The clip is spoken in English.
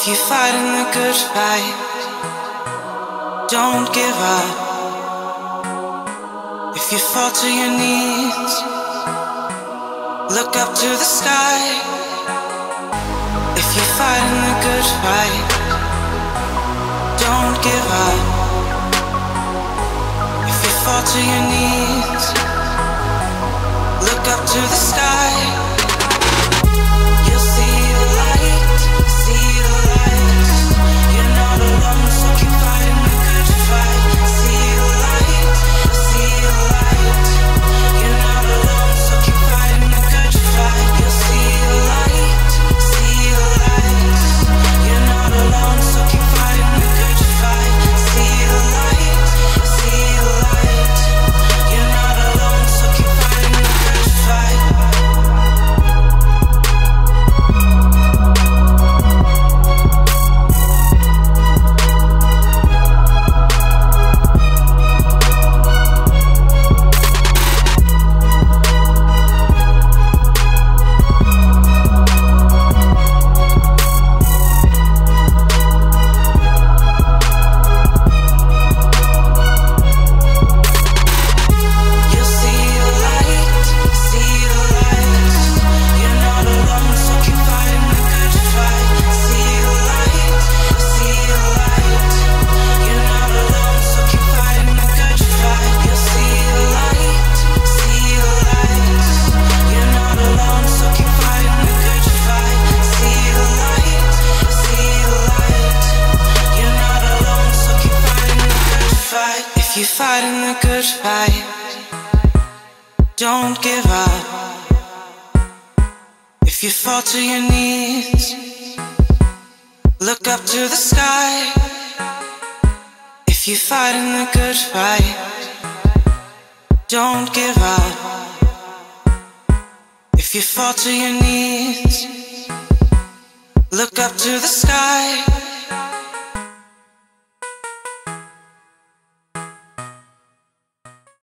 If you're fighting the good fight, don't give up. If you fall to your knees, look up to the sky. If you're fighting the good fight, don't give up. If you fall to your knees, look up to the sky. You'll see the light, see the light. You're not alone, so keep fighting the good fight. See the light, see the light. You're not alone, so keep fighting the good fight. You'll see the light, see the light. You're not alone, so keep fighting the good fight. See the light, see the light. You're not alone, so keep fighting the good fight. If you're fighting the good fight, don't give up. If you fall to your knees, look up to the sky. If you're fighting the good fight, don't give up. If you fall to your knees, look up to the sky.